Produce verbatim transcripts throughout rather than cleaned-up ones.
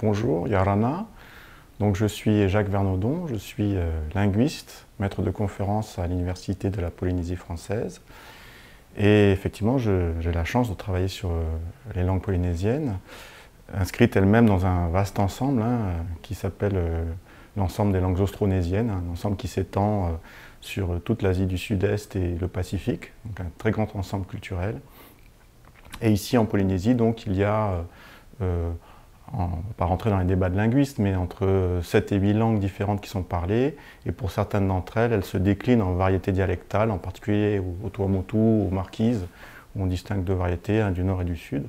Bonjour, Yarana. Donc, je suis Jacques Vernaudon, je suis euh, linguiste, maître de conférence à l'Université de la Polynésie française. Et effectivement, j'ai la chance de travailler sur euh, les langues polynésiennes, inscrites elles-mêmes dans un vaste ensemble hein, qui s'appelle euh, l'ensemble des langues austronésiennes, un ensemble qui s'étend euh, sur toute l'Asie du Sud-Est et le Pacifique, donc un très grand ensemble culturel. Et ici en Polynésie, donc, il y a, euh, en, on ne va pas rentrer dans les débats de linguistes, mais entre sept et huit langues différentes qui sont parlées, et pour certaines d'entre elles, elles se déclinent en variétés dialectales, en particulier au, au Tuamotu, aux Marquises, où on distingue deux variétés, hein, du nord et du sud.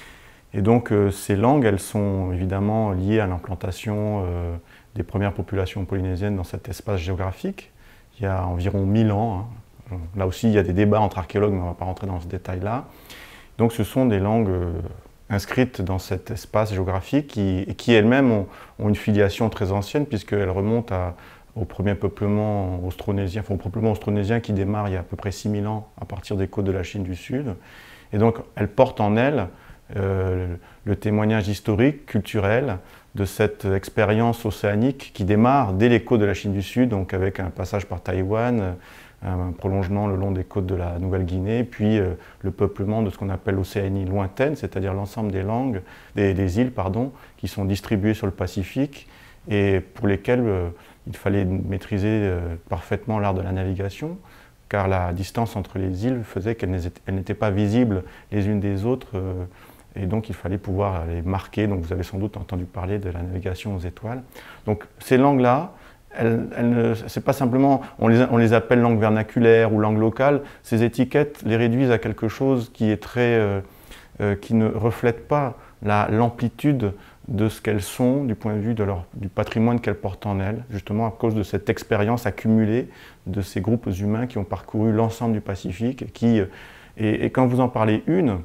Et donc euh, ces langues, elles sont évidemment liées à l'implantation euh, des premières populations polynésiennes dans cet espace géographique, il y a environ mille ans. Hein. Là aussi, il y a des débats entre archéologues, mais on ne va pas rentrer dans ce détail-là. Donc ce sont des langues euh, inscrites dans cet espace géographique qui, qui elles-mêmes ont, ont une filiation très ancienne, puisqu'elles remontent à, au premier peuplement austronésien, enfin au peuplement austronésien qui démarre il y a à peu près six mille ans à partir des côtes de la Chine du Sud. Et donc elles portent en elles euh, le témoignage historique, culturel, de cette expérience océanique qui démarre dès les côtes de la Chine du Sud, donc avec un passage par Taïwan, un prolongement le long des côtes de la Nouvelle-Guinée, puis euh, le peuplement de ce qu'on appelle l'Océanie lointaine, c'est-à-dire l'ensemble des langues, des, des îles, pardon, qui sont distribuées sur le Pacifique et pour lesquelles euh, il fallait maîtriser euh, parfaitement l'art de la navigation, car la distance entre les îles faisait qu'elles n'étaient pas visibles les unes des autres. Euh, Et donc, il fallait pouvoir les marquer. Donc, vous avez sans doute entendu parler de la navigation aux étoiles. Donc, ces langues-là, elles, elles, c'est pas simplement, on les, on les appelle langues vernaculaires ou langues locales. Ces étiquettes les réduisent à quelque chose qui est très, euh, euh, qui ne reflète pas l'amplitude de ce qu'elles sont du point de vue de leur, du patrimoine qu'elles portent en elles, justement à cause de cette expérience accumulée de ces groupes humains qui ont parcouru l'ensemble du Pacifique. Et, qui, et, et quand vous en parlez une,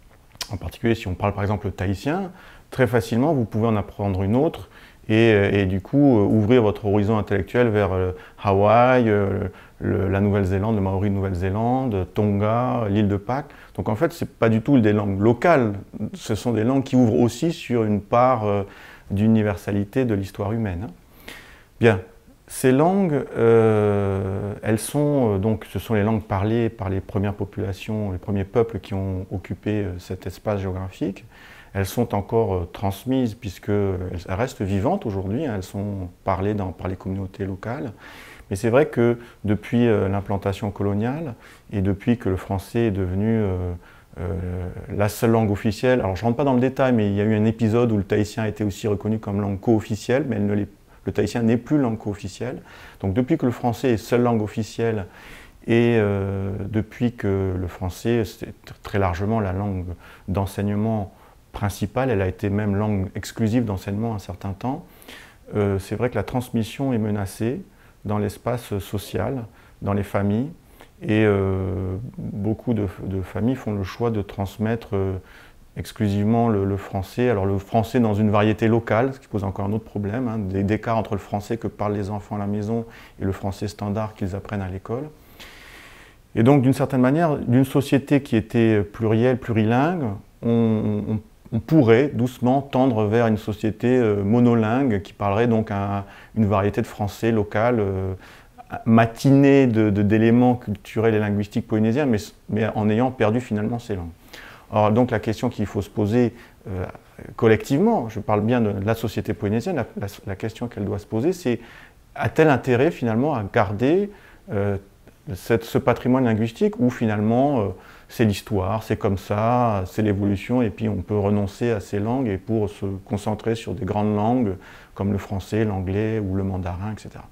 en particulier si on parle par exemple le tahitien, très facilement vous pouvez en apprendre une autre et, et du coup euh, ouvrir votre horizon intellectuel vers euh, Hawaï, euh, le, la Nouvelle-Zélande, le Maori de Nouvelle-Zélande, Tonga, l'île de Pâques. Donc en fait, ce n'est pas du tout des langues locales, ce sont des langues qui ouvrent aussi sur une part euh, d'universalité de l'histoire humaine. Bien. Ces langues, euh, elles sont, donc, ce sont les langues parlées par les premières populations, les premiers peuples qui ont occupé euh, cet espace géographique. Elles sont encore euh, transmises puisqu'elles restent vivantes aujourd'hui, hein, elles sont parlées dans, par les communautés locales. Mais c'est vrai que depuis euh, l'implantation coloniale et depuis que le français est devenu euh, euh, la seule langue officielle, alors je ne rentre pas dans le détail, mais il y a eu un épisode où le tahitien a été aussi reconnu comme langue co-officielle, mais elle ne l'est pas. Le tahitien n'est plus langue co-officielle. Donc depuis que le français est seule langue officielle et euh, depuis que le français, c'est très largement la langue d'enseignement principale, elle a été même langue exclusive d'enseignement un certain temps, euh, c'est vrai que la transmission est menacée dans l'espace social, dans les familles, et euh, beaucoup de, de familles font le choix de transmettre euh, exclusivement le, le français. Alors le français dans une variété locale, ce qui pose encore un autre problème, hein, d'écart entre le français que parlent les enfants à la maison et le français standard qu'ils apprennent à l'école. Et donc d'une certaine manière, d'une société qui était plurielle, plurilingue, on, on, on pourrait doucement tendre vers une société euh, monolingue qui parlerait donc à une variété de français local, euh, matinée d'éléments culturels et linguistiques polynésiens, mais, mais en ayant perdu finalement ces langues. Alors donc la question qu'il faut se poser euh, collectivement, je parle bien de la société polynésienne, la, la, la question qu'elle doit se poser, c'est a-t-elle intérêt finalement à garder euh, cette, ce patrimoine linguistique où finalement euh, c'est l'histoire, c'est comme ça, c'est l'évolution et puis on peut renoncer à ces langues et pour se concentrer sur des grandes langues comme le français, l'anglais ou le mandarin, et cetera.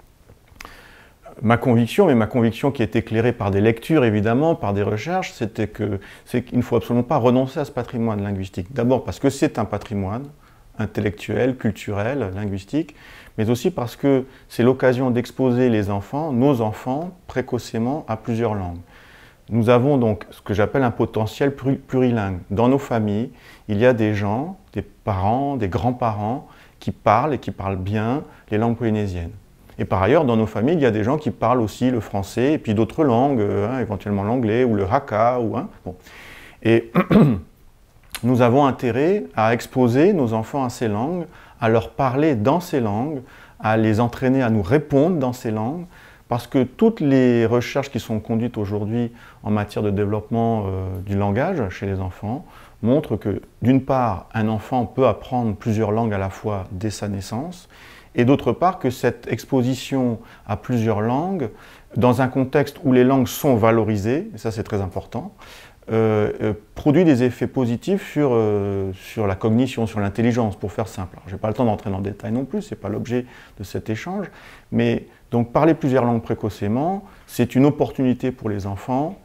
Ma conviction, mais ma conviction qui est éclairée par des lectures évidemment, par des recherches, c'était que c'est qu'il ne faut absolument pas renoncer à ce patrimoine linguistique. D'abord parce que c'est un patrimoine intellectuel, culturel, linguistique, mais aussi parce que c'est l'occasion d'exposer les enfants, nos enfants, précocement à plusieurs langues. Nous avons donc ce que j'appelle un potentiel plurilingue. Dans nos familles, il y a des gens, des parents, des grands-parents qui parlent et qui parlent bien les langues polynésiennes. Et par ailleurs, dans nos familles, il y a des gens qui parlent aussi le français et puis d'autres langues, hein, éventuellement l'anglais ou le hakka. Ou, hein, bon. Et nous avons intérêt à exposer nos enfants à ces langues, à leur parler dans ces langues, à les entraîner à nous répondre dans ces langues, parce que toutes les recherches qui sont conduites aujourd'hui en matière de développement euh, du langage chez les enfants montrent que, d'une part, un enfant peut apprendre plusieurs langues à la fois dès sa naissance, et d'autre part que cette exposition à plusieurs langues, dans un contexte où les langues sont valorisées, et ça c'est très important, euh, euh, produit des effets positifs sur, euh, sur la cognition, sur l'intelligence, pour faire simple. Je n'ai pas le temps d'entrer dans le détail non plus, ce n'est pas l'objet de cet échange, mais donc parler plusieurs langues précocement, c'est une opportunité pour les enfants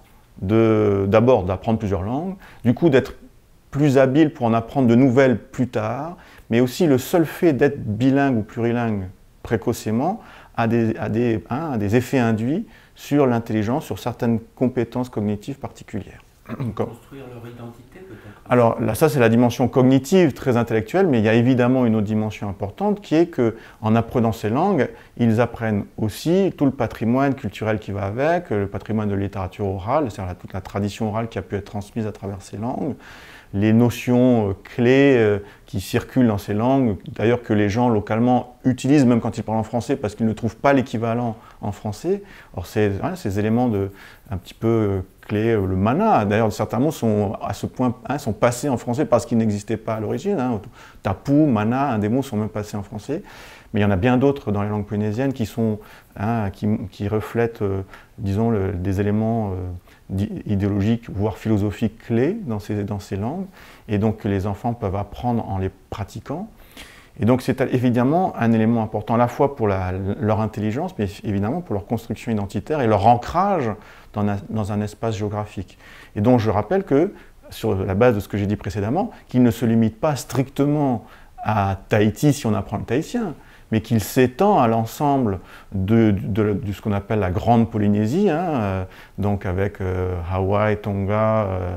d'abord d'apprendre plusieurs langues, du coup d'être plus habiles pour en apprendre de nouvelles plus tard, mais aussi le seul fait d'être bilingue ou plurilingue précocement a des, a des, hein, a des effets induits sur l'intelligence, sur certaines compétences cognitives particulières. Construire leur identité peut-être. Alors là, ça c'est la dimension cognitive, très intellectuelle, mais il y a évidemment une autre dimension importante qui est qu'en apprenant ces langues, ils apprennent aussi tout le patrimoine culturel qui va avec, le patrimoine de littérature orale, c'est-à-dire toute la tradition orale qui a pu être transmise à travers ces langues, les notions euh, clés euh, qui circulent dans ces langues, d'ailleurs que les gens localement utilisent même quand ils parlent en français parce qu'ils ne trouvent pas l'équivalent en français. Or ces, hein, ces éléments de, un petit peu euh, clés, euh, le mana, d'ailleurs certains mots sont à ce point hein, sont passés en français parce qu'ils n'existaient pas à l'origine. Hein. Tapu, mana, un des mots sont même passés en français. Mais il y en a bien d'autres dans les langues polynésiennes qui, sont, hein, qui, qui reflètent, euh, disons, le, des éléments euh, idéologiques, voire philosophiques clés dans ces, dans ces langues, et donc que les enfants peuvent apprendre en les pratiquant. Et donc c'est évidemment un élément important à la fois pour la, leur intelligence, mais évidemment pour leur construction identitaire et leur ancrage dans un, dans un espace géographique. Et donc je rappelle que, sur la base de ce que j'ai dit précédemment, qu'il ne se limite pas strictement à Tahiti si on apprend le tahitien, mais qu'il s'étend à l'ensemble de, de, de ce qu'on appelle la Grande Polynésie, hein, euh, donc avec euh, Hawaï, Tonga, euh,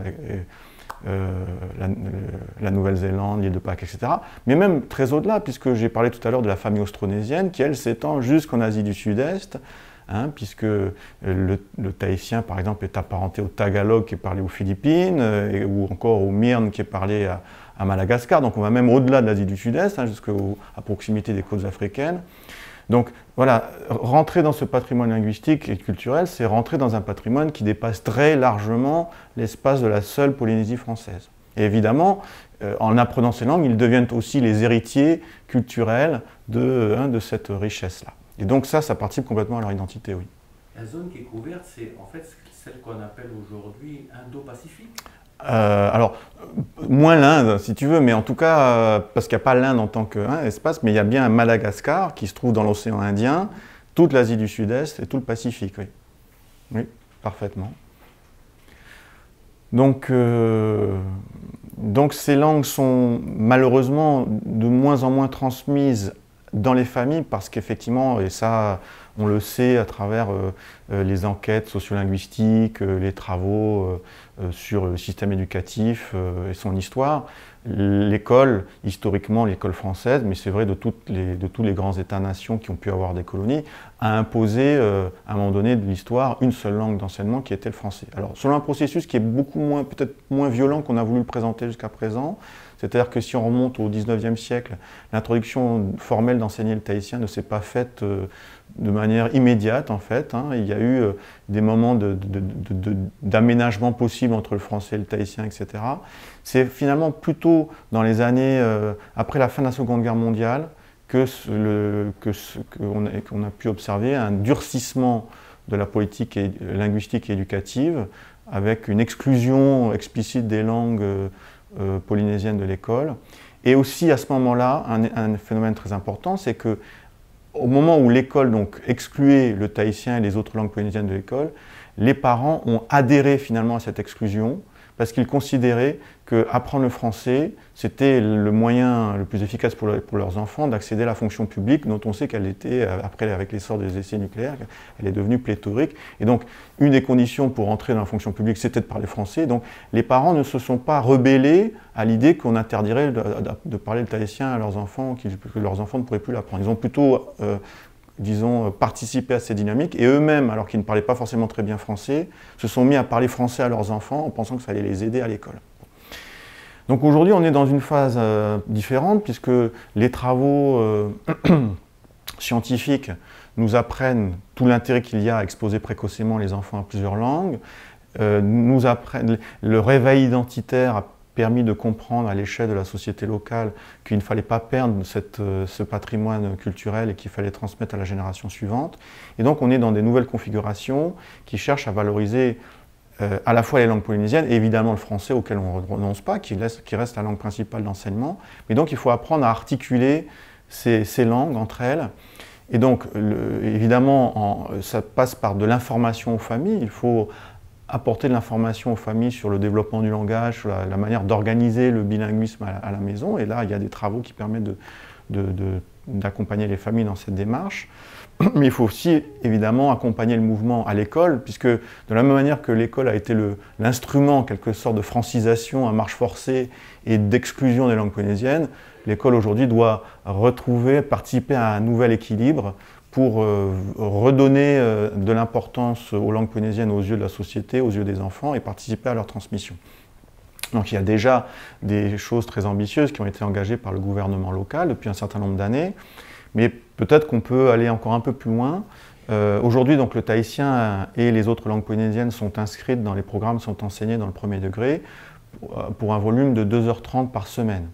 euh, la, la Nouvelle-Zélande, l'île de Pâques, et cetera. Mais même très au-delà, puisque j'ai parlé tout à l'heure de la famille austronésienne, qui elle s'étend jusqu'en Asie du Sud-Est, hein, puisque le, le tahitien, par exemple, est apparenté au tagalog qui est parlé aux Philippines, euh, et, ou encore au mirn qui est parlé à à Madagascar, donc on va même au-delà de l'Asie du Sud-Est, hein, jusqu'à proximité des côtes africaines. Donc voilà, rentrer dans ce patrimoine linguistique et culturel, c'est rentrer dans un patrimoine qui dépasse très largement l'espace de la seule Polynésie française. Et évidemment, euh, en apprenant ces langues, ils deviennent aussi les héritiers culturels de, hein, de cette richesse-là. Et donc ça, ça participe complètement à leur identité, oui. La zone qui est couverte, c'est en fait celle qu'on appelle aujourd'hui Indo-Pacifique. Euh, alors, moins l'Inde, si tu veux, mais en tout cas, euh, parce qu'il n'y a pas l'Inde en tant qu'espace, hein, mais il y a bien un Madagascar qui se trouve dans l'océan Indien, toute l'Asie du Sud-Est et tout le Pacifique, oui. Oui, parfaitement. Donc, euh, donc ces langues sont malheureusement de moins en moins transmises dans les familles parce qu'effectivement, et ça on le sait à travers euh, euh, les enquêtes sociolinguistiques, euh, les travaux euh, euh, sur le système éducatif euh, et son histoire, l'école, historiquement l'école française, mais c'est vrai de, toutes les, de tous les grands États-nations qui ont pu avoir des colonies, a imposé euh, à un moment donné de l'histoire une seule langue d'enseignement qui était le français. Alors selon un processus qui est beaucoup moins, peut-être moins violent qu'on a voulu le présenter jusqu'à présent, c'est-à-dire que si on remonte au dix-neuvième siècle, l'introduction formelle d'enseigner le tahitien ne s'est pas faite euh, de manière immédiate en fait. Hein. Il y a eu euh, des moments d'aménagement de, de, de, possibles entre le français et le tahitien, et cetera. C'est finalement plutôt dans les années euh, après la fin de la Seconde Guerre mondiale que ce, le, que ce, qu'on a, qu'on a pu observer un durcissement de la politique et, linguistique et éducative avec une exclusion explicite des langues euh, Euh, polynésienne de l'école. Et aussi à ce moment-là, un, un phénomène très important, c'est que au moment où l'école donc excluait le tahitien et les autres langues polynésiennes de l'école, les parents ont adhéré finalement à cette exclusion parce qu'ils considéraient qu'apprendre le français, c'était le moyen le plus efficace pour, le, pour leurs enfants d'accéder à la fonction publique, dont on sait qu'elle était, après avec l'essor des essais nucléaires, elle est devenue pléthorique. Et donc, une des conditions pour entrer dans la fonction publique, c'était de parler français. Donc, les parents ne se sont pas rebellés à l'idée qu'on interdirait de, de, de parler le tahitien à leurs enfants, que leurs enfants ne pourraient plus l'apprendre. Ils ont plutôt... Euh, disons, participer à ces dynamiques, et eux-mêmes, alors qu'ils ne parlaient pas forcément très bien français, se sont mis à parler français à leurs enfants en pensant que ça allait les aider à l'école. Donc aujourd'hui, on est dans une phase euh, différente puisque les travaux euh, scientifiques nous apprennent tout l'intérêt qu'il y a à exposer précocement les enfants à plusieurs langues, euh, nous apprennent, le réveil identitaire a permis de comprendre à l'échelle de la société locale qu'il ne fallait pas perdre cette, ce patrimoine culturel et qu'il fallait transmettre à la génération suivante. Et donc on est dans des nouvelles configurations qui cherchent à valoriser euh, à la fois les langues polynésiennes et évidemment le français auquel on ne renonce pas, qui, laisse, qui reste la langue principale d'enseignement. Mais donc il faut apprendre à articuler ces, ces langues entre elles. Et donc le, évidemment en, ça passe par de l'information aux familles. Il faut apporter de l'information aux familles sur le développement du langage, sur la, la manière d'organiser le bilinguisme à la, à la maison. Et là, il y a des travaux qui permettent de, de, de, d'accompagner les familles dans cette démarche. Mais il faut aussi, évidemment, accompagner le mouvement à l'école, puisque de la même manière que l'école a été l'instrument, en quelque sorte, de francisation à marche forcée et d'exclusion des langues polynésiennes, l'école aujourd'hui doit retrouver, participer à un nouvel équilibre pour euh, redonner euh, de l'importance aux langues polynésiennes aux yeux de la société, aux yeux des enfants et participer à leur transmission. Donc il y a déjà des choses très ambitieuses qui ont été engagées par le gouvernement local depuis un certain nombre d'années, mais peut-être qu'on peut aller encore un peu plus loin. Euh, Aujourd'hui, donc, le tahitien et les autres langues polynésiennes sont inscrites dans les programmes, sont enseignés dans le premier degré pour un volume de deux heures trente par semaine.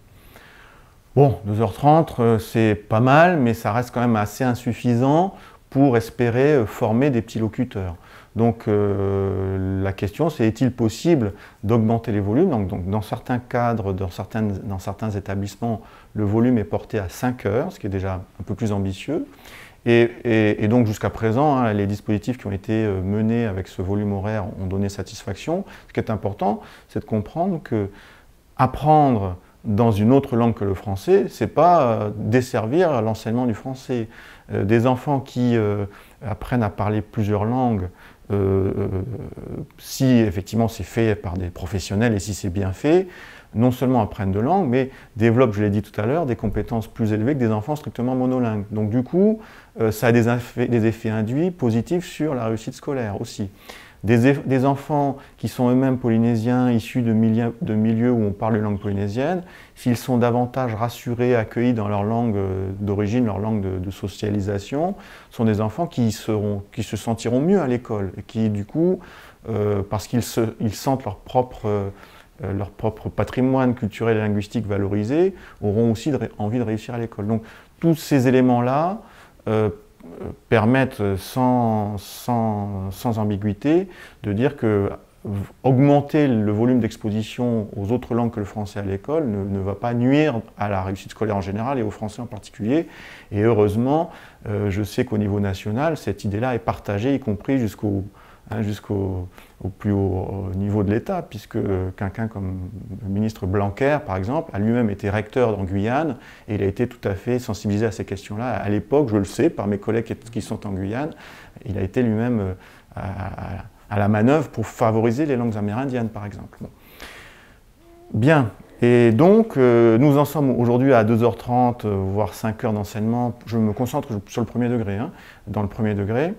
Bon, deux heures trente, euh, c'est pas mal, mais ça reste quand même assez insuffisant pour espérer euh, former des petits locuteurs. Donc euh, la question, c'est est-il possible d'augmenter les volumes? donc, donc dans certains cadres, dans, certaines, dans certains établissements, le volume est porté à cinq heures, ce qui est déjà un peu plus ambitieux. Et, et, et donc jusqu'à présent, hein, les dispositifs qui ont été menés avec ce volume horaire ont donné satisfaction. Ce qui est important, c'est de comprendre que apprendre dans une autre langue que le français, c'est pas euh, desservir l'enseignement du français. Euh, des enfants qui euh, apprennent à parler plusieurs langues, euh, euh, si effectivement c'est fait par des professionnels et si c'est bien fait, non seulement apprennent de langues, mais développent, je l'ai dit tout à l'heure, des compétences plus élevées que des enfants strictement monolingues. Donc du coup, euh, ça a des effets, des effets induits positifs sur la réussite scolaire aussi. Des, des enfants qui sont eux-mêmes polynésiens, issus de milieux, de milieux où on parle une langue polynésienne, s'ils sont davantage rassurés, accueillis dans leur langue d'origine, leur langue de, de socialisation, sont des enfants qui, seront, qui se sentiront mieux à l'école et qui, du coup, euh, parce qu'ils ils sentent leur propre, euh, leur propre patrimoine culturel et linguistique valorisé, auront aussi de, envie de réussir à l'école. Donc, tous ces éléments-là euh, permettent sans, sans, sans ambiguïté de dire que augmenter le volume d'exposition aux autres langues que le français à l'école ne, ne va pas nuire à la réussite scolaire en général et au français en particulier. Et heureusement, euh, je sais qu'au niveau national, cette idée-là est partagée, y compris jusqu'au hein, jusqu'au au plus haut niveau de l'État, puisque quelqu'un comme le ministre Blanquer, par exemple, a lui-même été recteur en Guyane, et il a été tout à fait sensibilisé à ces questions-là. À l'époque, je le sais, par mes collègues qui sont en Guyane, il a été lui-même à, à, à la manœuvre pour favoriser les langues amérindiennes, par exemple. Bon. Bien, et donc euh, nous en sommes aujourd'hui à deux heures trente, voire cinq heures d'enseignement. Je me concentre sur le premier degré, hein, dans le premier degré.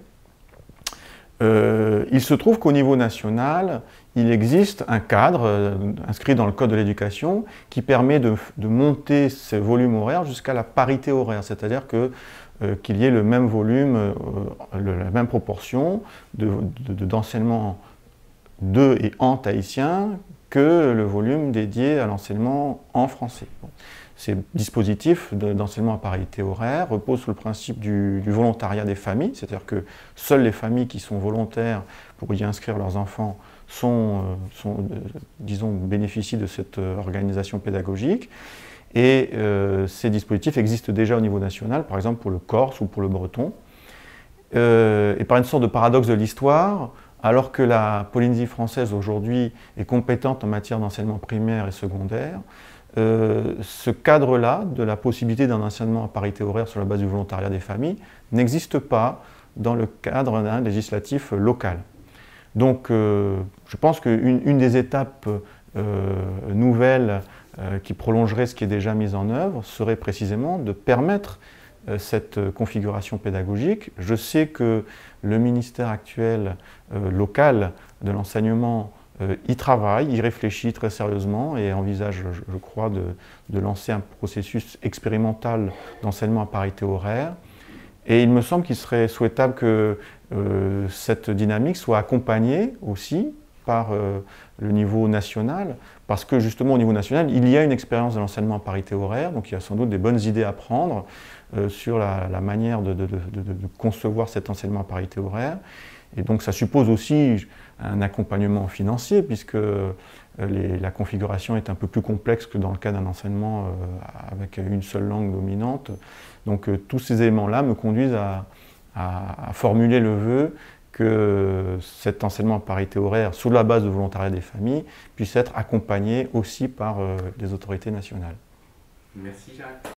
Euh, il se trouve qu'au niveau national, il existe un cadre euh, inscrit dans le Code de l'éducation qui permet de, de monter ces volumes horaires jusqu'à la parité horaire, c'est-à-dire que, euh, qu'il y ait le même volume, euh, le, la même proportion d'enseignement de, de, de et en tahitien que le volume dédié à l'enseignement en français. Bon. Ces dispositifs d'enseignement à parité horaire reposent sur le principe du, du volontariat des familles, c'est-à-dire que seules les familles qui sont volontaires pour y inscrire leurs enfants sont, sont disons, bénéficient de cette organisation pédagogique. Et euh, ces dispositifs existent déjà au niveau national, par exemple pour le corse ou pour le breton. Euh, et par une sorte de paradoxe de l'histoire, alors que la Polynésie française aujourd'hui est compétente en matière d'enseignement primaire et secondaire, Euh, ce cadre-là, de la possibilité d'un enseignement à parité horaire sur la base du volontariat des familles, n'existe pas dans le cadre hein, législatif local. Donc euh, je pense qu'une une des étapes euh, nouvelles euh, qui prolongerait ce qui est déjà mis en œuvre serait précisément de permettre euh, cette configuration pédagogique. Je sais que le ministère actuel euh, local de l'enseignement euh, y travaille, y réfléchit très sérieusement et envisage, je, je crois, de, de lancer un processus expérimental d'enseignement à parité horaire. Et il me semble qu'il serait souhaitable que euh, cette dynamique soit accompagnée aussi par euh, le niveau national, parce que justement au niveau national, il y a une expérience de l'enseignement à parité horaire, donc il y a sans doute des bonnes idées à prendre euh, sur la, la manière de, de, de, de, de concevoir cet enseignement à parité horaire. Et donc ça suppose aussi un accompagnement financier, puisque euh, les, la configuration est un peu plus complexe que dans le cas d'un enseignement euh, avec une seule langue dominante. Donc euh, tous ces éléments-là me conduisent à, à, à formuler le vœu que cet enseignement à parité horaire, sous la base de volontariat des familles, puisse être accompagné aussi par euh, les autorités nationales. Merci Jacques.